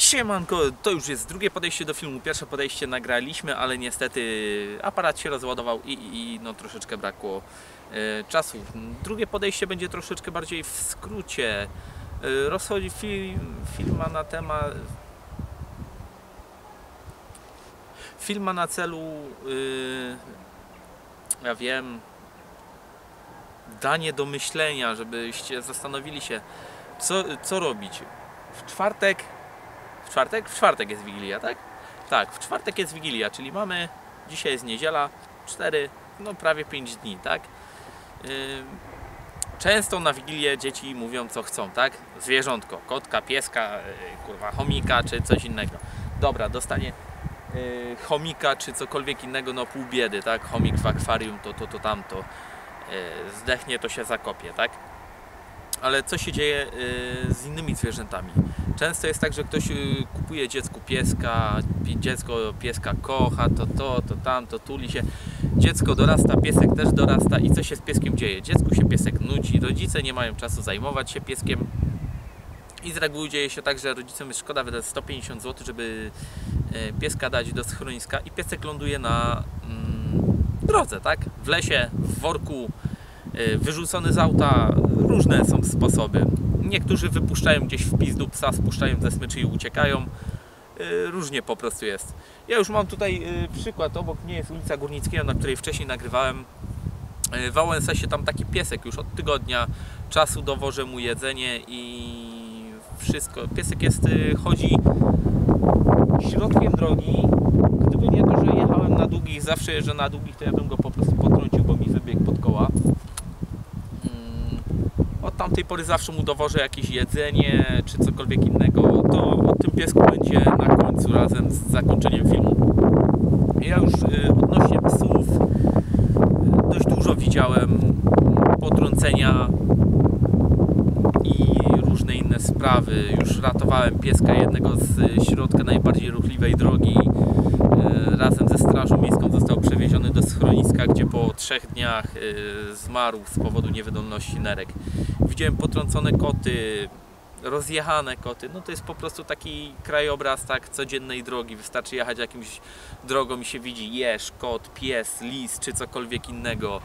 Siemanko, to już jest drugie podejście do filmu. Pierwsze podejście nagraliśmy, ale niestety aparat się rozładował i no troszeczkę brakło czasu. Drugie podejście będzie troszeczkę bardziej w skrócie. Rozchodzi film ma na temat... Film ma na celu, ja wiem, danie do myślenia, żebyście zastanowili się, co robić. W czwartek jest Wigilia, tak? Tak, w czwartek jest Wigilia, czyli mamy, dzisiaj jest niedziela, 4, no prawie 5 dni, tak? Często na Wigilię dzieci mówią co chcą, tak? Zwierzątko, kotka, pieska, kurwa, chomika czy coś innego. Dobra, dostanie chomika czy cokolwiek innego, no pół biedy, tak? Chomik w akwarium, to tamto. Zdechnie, to się zakopie, tak? Ale co się dzieje z innymi zwierzętami? Często jest tak, że ktoś kupuje dziecku pieska, dziecko pieska kocha, to tamto, tuli się. Dziecko dorasta, piesek też dorasta i co się z pieskiem dzieje? Dziecku się piesek nudzi, rodzice nie mają czasu zajmować się pieskiem i z reguły dzieje się tak, że rodzicom jest szkoda wydać 150 zł, żeby pieska dać do schroniska i piesek ląduje na drodze, tak? W lesie, w worku, wyrzucony z auta. Różne są sposoby. Niektórzy wypuszczają gdzieś w pizdu psa, spuszczają ze smyczy i uciekają. Różnie po prostu jest. Ja już mam tutaj przykład. Obok mnie jest ulica Górnickiego, na której wcześniej nagrywałem. W Wałęsasie tam taki piesek już od tygodnia czasu dowożę mu jedzenie i wszystko. Piesek chodzi środkiem drogi. Gdyby nie to, że jechałem na długich, zawsze jeżdżę na długich, to ja bym go po prostu potrącił, bo mi wybiegł pod koła. Od tamtej pory zawsze mu dowożę jakieś jedzenie czy cokolwiek innego. To o tym piesku będzie na końcu razem z zakończeniem filmu. Ja już odnośnie psów dość dużo widziałem potrącenia i różne inne sprawy. Już ratowałem pieska jednego z środka najbardziej ruchliwej drogi. Razem ze strażą miejską został przewieziony do schroniska, gdzie po 3 dniach zmarł z powodu niewydolności nerek. Widziałem potrącone koty, rozjechane koty. No to jest po prostu taki krajobraz tak codziennej drogi. Wystarczy jechać jakimś drogą i się widzi jeż, kot, pies, lis czy cokolwiek innego.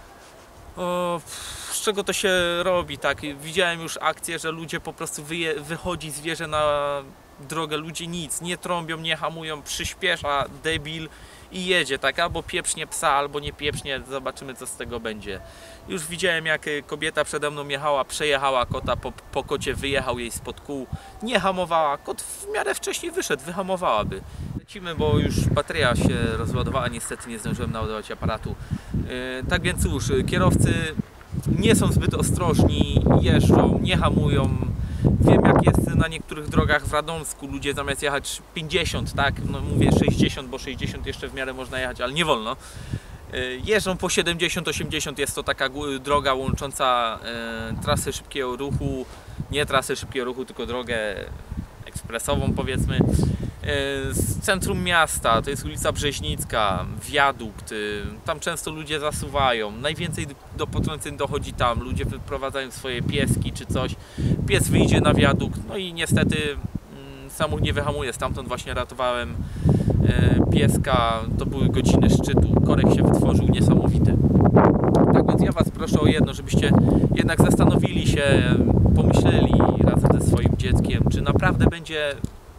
Z czego to się robi, tak? Widziałem już akcję, że ludzie po prostu wychodzi zwierzę na drogę, ludzie nic, nie trąbią, nie hamują, przyspiesza debil i jedzie, tak? Albo pieprznie psa, albo nie pieprznie, zobaczymy co z tego będzie. Już widziałem jak kobieta przede mną jechała, przejechała kota, po kocie wyjechał jej spod kół, nie hamowała, kot w miarę wcześniej wyszedł, wyhamowałaby. Lecimy, bo już bateria się rozładowała, niestety nie zdążyłem naładować aparatu. Tak więc cóż, kierowcy nie są zbyt ostrożni, jeżdżą, nie hamują. Wiem jak jest na niektórych drogach w Radomsku, ludzie zamiast jechać 50, tak, no mówię 60, bo 60 jeszcze w miarę można jechać, ale nie wolno. Jeżdżą po 70-80, jest to taka droga łącząca trasę szybkiego ruchu, nie trasę szybkiego ruchu, tylko drogę ekspresową powiedzmy, z centrum miasta. To jest ulica Brzeźnicka, wiadukt, tam często ludzie zasuwają, najwięcej do potrąceń dochodzi tam, ludzie wyprowadzają swoje pieski czy coś, pies wyjdzie na wiadukt, no i niestety samochód nie wyhamuje. Stamtąd właśnie ratowałem pieska, to były godziny szczytu, korek się wytworzył niesamowity. Tak więc ja Was proszę o jedno, żebyście jednak zastanowili się, pomyśleli razem ze swoim dzieckiem, czy naprawdę będzie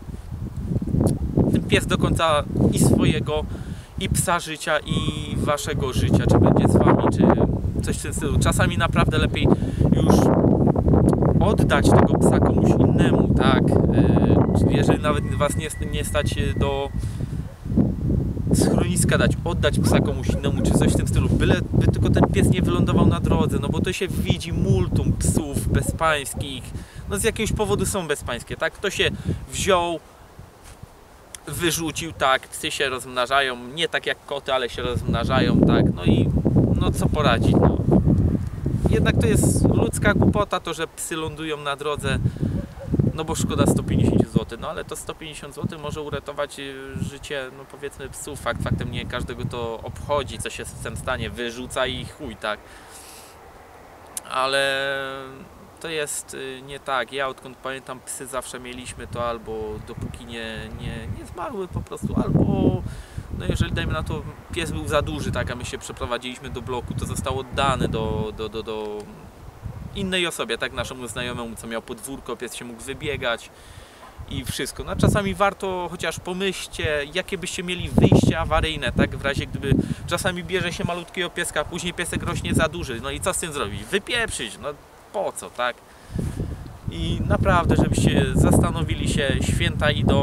ten pies do końca i swojego, i psa życia, i Waszego życia, czy będzie z Wami, czy coś w tym stylu. Czasami naprawdę lepiej już oddać tego psa komuś innemu, tak? Jeżeli nawet Was nie stać do schroniska dać, oddać psa komuś innemu, czy coś w tym stylu, byle tylko ten pies nie wylądował na drodze, no bo to się widzi multum psów bezpańskich, no z jakiegoś powodu są bezpańskie, tak? Kto się wziął, wyrzucił, tak, psy się rozmnażają, nie tak jak koty, ale się rozmnażają, tak, no i no co poradzić, no. Jednak to jest ludzka głupota, to, że psy lądują na drodze, no bo szkoda 150 zł, no ale to 150 zł może uratować życie, no powiedzmy psów, faktem nie każdego to obchodzi, co się z tym stanie, wyrzuca i chuj, tak, ale to jest nie tak. Ja odkąd pamiętam, psy zawsze mieliśmy to albo dopóki nie zmarły po prostu, albo no jeżeli dajmy na to pies był za duży, tak, a my się przeprowadziliśmy do bloku, to został oddany do innej osobie, tak, naszemu znajomemu, co miał podwórko, pies się mógł wybiegać i wszystko. No czasami warto, chociaż pomyślcie, jakie byście mieli wyjście awaryjne, tak, w razie gdyby czasami bierze się malutkiego pieska, później piesek rośnie za duży, no i co z tym zrobić? Wypieprzyć, no po co, tak? I naprawdę, żebyście zastanowili się, święta idą,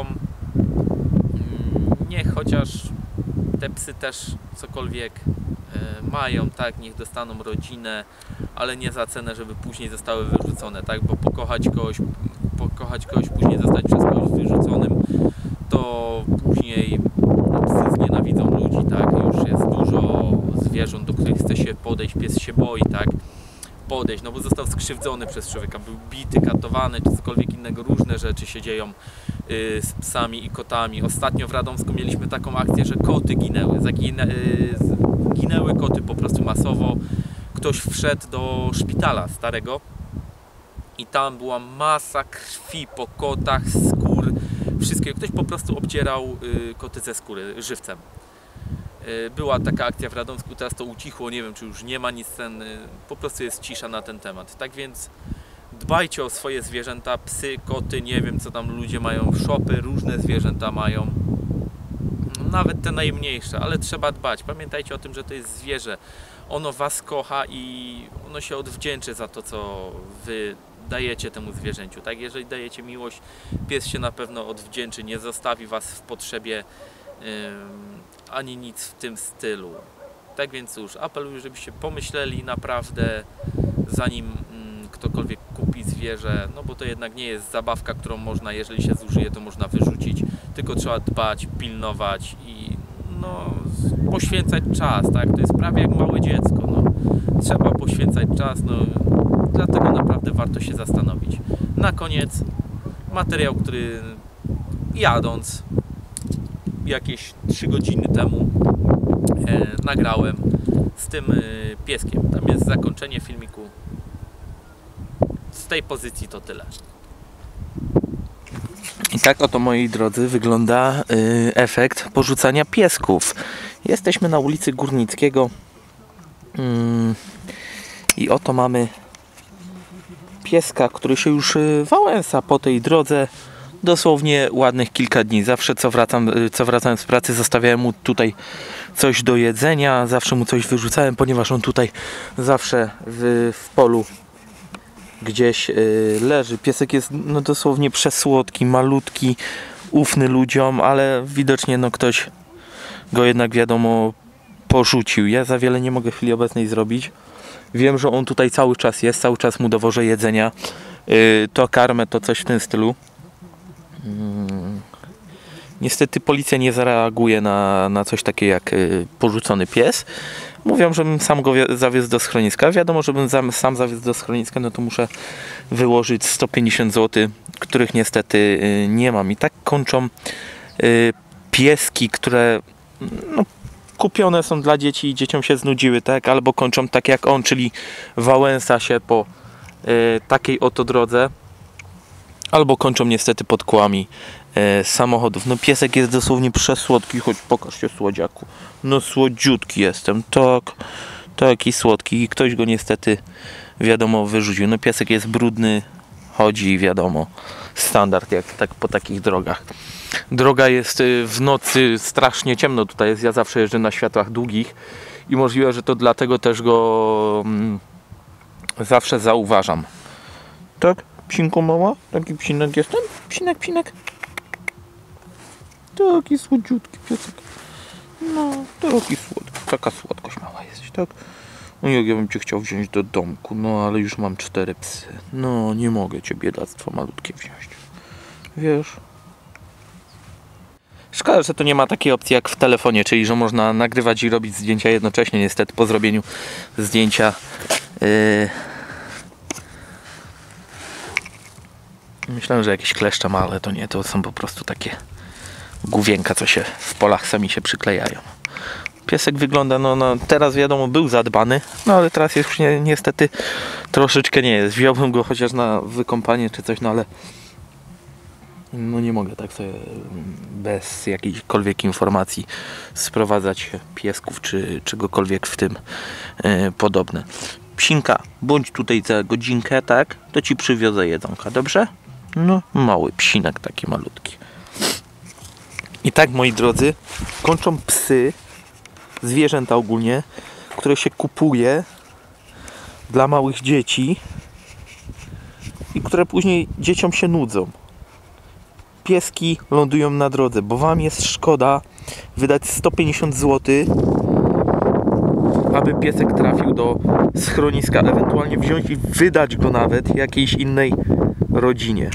niech chociaż te psy też cokolwiek mają, tak, niech dostaną rodzinę, ale nie za cenę, żeby później zostały wyrzucone, tak, bo pokochać kogoś, później zostać przez kogoś wyrzuconym, to później no, psy znienawidzą ludzi, tak, już jest dużo zwierząt, do których chce się podejść, pies się boi, tak, podejść, no bo został skrzywdzony przez człowieka, był bity, katowany, czy cokolwiek innego, różne rzeczy się dzieją z psami i kotami. Ostatnio w Radomsku mieliśmy taką akcję, że koty ginęły, ginęły koty po prostu masowo. Ktoś wszedł do szpitala starego i tam była masa krwi po kotach, skór, wszystkiego. Ktoś po prostu obcierał koty ze skóry żywcem. Była taka akcja w Radomsku, teraz to ucichło, nie wiem czy już nie ma nic, po prostu jest cisza na ten temat. Tak więc dbajcie o swoje zwierzęta, psy, koty, nie wiem co tam ludzie mają, szopy, różne zwierzęta mają. Nawet te najmniejsze, ale trzeba dbać. Pamiętajcie o tym, że to jest zwierzę. Ono was kocha i ono się odwdzięczy za to, co wy dajecie temu zwierzęciu. Tak? Jeżeli dajecie miłość, pies się na pewno odwdzięczy, nie zostawi was w potrzebie ani nic w tym stylu. Tak więc cóż, apeluję, żebyście pomyśleli naprawdę, zanim ktokolwiek kupi zwierzę, no bo to jednak nie jest zabawka, którą można, jeżeli się zużyje, to można wyrzucić, tylko trzeba dbać, pilnować i no, poświęcać czas, tak? To jest prawie jak małe dziecko, no. Trzeba poświęcać czas, no, dlatego naprawdę warto się zastanowić. Na koniec materiał, który jadąc jakieś 3 godziny temu nagrałem z tym pieskiem. Tam jest zakończenie filmiku. Z tej pozycji to tyle. I tak oto, moi drodzy, wygląda efekt porzucania piesków. Jesteśmy na ulicy Górnickiego i oto mamy pieska, który się już wałęsa po tej drodze dosłownie ładnych kilka dni. Zawsze co wracałem z pracy, zostawiałem mu tutaj coś do jedzenia, zawsze mu coś wyrzucałem, ponieważ on tutaj zawsze w polu gdzieś leży. Piesek jest no, dosłownie przesłodki, malutki, ufny ludziom, ale widocznie no, ktoś go jednak, wiadomo, porzucił. Ja za wiele nie mogę w chwili obecnej zrobić. Wiem, że on tutaj cały czas jest, cały czas mu dowożę jedzenia, to karmę, to coś w tym stylu. Niestety policja nie zareaguje na coś takiego jak porzucony pies. Mówią, żebym sam go zawiózł do schroniska. Wiadomo, żebym sam zawiózł do schroniska, no to muszę wyłożyć 150 zł, których niestety nie mam. I tak kończą pieski, które no, kupione są dla dzieci i dzieciom się znudziły, tak? Albo kończą tak jak on, czyli wałęsa się po takiej oto drodze, albo kończą niestety pod kołami samochodów. No piesek jest dosłownie przesłodki, choć pokaż się, słodziaku. No słodziutki jestem, tak, taki słodki i ktoś go niestety, wiadomo, wyrzucił. No piesek jest brudny, chodzi, wiadomo, standard jak tak po takich drogach. Droga jest w nocy strasznie ciemno tutaj jest, ja zawsze jeżdżę na światłach długich i możliwe, że to dlatego też go zawsze zauważam. Tak? Psinko mała? Taki psinek jestem? Psinek. Taki słodziutki piesek. No, taki słodki. Taka słodkość mała jesteś, tak? No jak ja bym cię chciał wziąć do domku, no ale już mam 4 psy. No, nie mogę cię, biedactwo malutkie, wziąć. Wiesz? Szkoda, że to nie ma takiej opcji jak w telefonie, czyli że można nagrywać i robić zdjęcia jednocześnie. Niestety po zrobieniu zdjęcia myślałem, że jakieś kleszcze ma, ale to nie, to są po prostu takie główienka, co się w polach sami się przyklejają. Piesek wygląda, no teraz wiadomo, był zadbany, no ale teraz już niestety troszeczkę nie jest. Wziąłbym go chociaż na wykąpanie czy coś, no ale no nie mogę tak sobie bez jakiejkolwiek informacji sprowadzać piesków czy czegokolwiek w tym podobne. Psinka, bądź tutaj za godzinkę, tak? To ci przywiozę jedzonka, dobrze? No, mały psinek taki malutki. I tak, moi drodzy, kończą psy, zwierzęta ogólnie, które się kupuje dla małych dzieci i które później dzieciom się nudzą. Pieski lądują na drodze, bo wam jest szkoda wydać 150 zł, aby piesek trafił do schroniska, ewentualnie wziąć i wydać go nawet jakiejś innej rodzinie.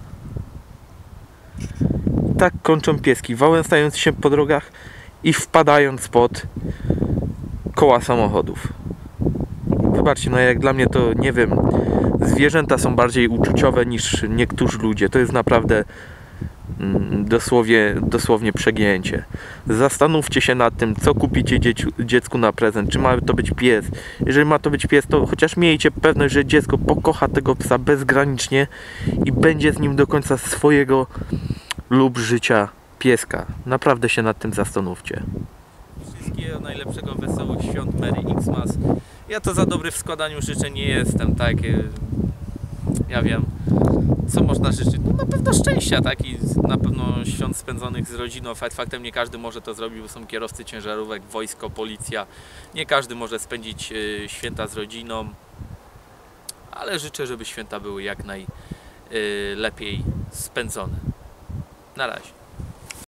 Tak kończą pieski, wałęsając się po drogach i wpadając pod koła samochodów. Wybaczcie, no jak dla mnie to, nie wiem, zwierzęta są bardziej uczuciowe niż niektórzy ludzie. To jest naprawdę dosłownie przegięcie. Zastanówcie się nad tym, co kupicie dziecku na prezent. Czy ma to być pies? Jeżeli ma to być pies, to chociaż miejcie pewność, że dziecko pokocha tego psa bezgranicznie i będzie z nim do końca swojego lub życia pieska. Naprawdę się nad tym zastanówcie. Wszystkiego najlepszego, wesołych świąt, Merry Xmas. Ja to za dobry w składaniu życzeń nie jestem, tak? Ja wiem, co można życzyć. No, na pewno szczęścia, tak? I na pewno świąt spędzonych z rodziną. Faktem nie każdy może to zrobić, bo są kierowcy ciężarówek, wojsko, policja. Nie każdy może spędzić święta z rodziną. Ale życzę, żeby święta były jak najlepiej spędzone. Na razie.